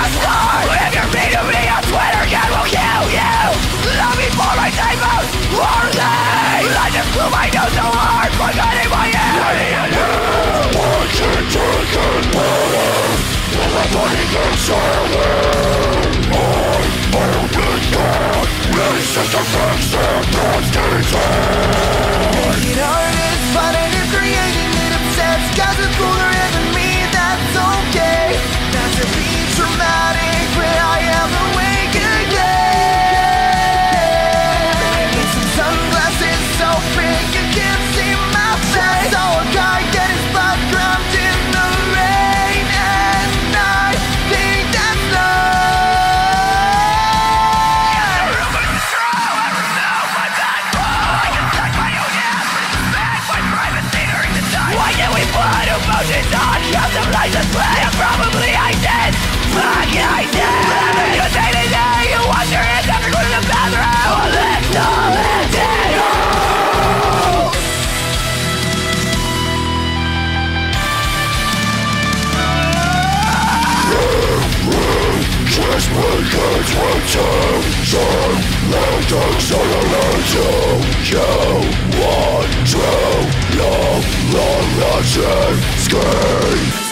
star. If you're mean to me on Twitter, God will kill you. Love me for my typos, or they. I just blew my nose so hard, forgetting my head. I can't take it better. Everybody thinks I win. I don't get that. Really such a fix and that's decent. You know it is finding and creating it obsessed. Guys are cooler than me, that's okay. Not to be dramatic, but I am awake again. Need some sunglasses so big you can't see my face. Saw a guy get his blood drowned in the rain, and I think that's love. The rumors are true, I remove my backbone. I can suck my own ass, respect my privacy during the time. Why did we put emotions on? Have some license play, and probably I did. Fuck yeah, I did. Whatever you say today, you wash your hands after going to the bathroom. Let's all let it go. Just because we're tension, let accelerate you want to know the lesson scheme.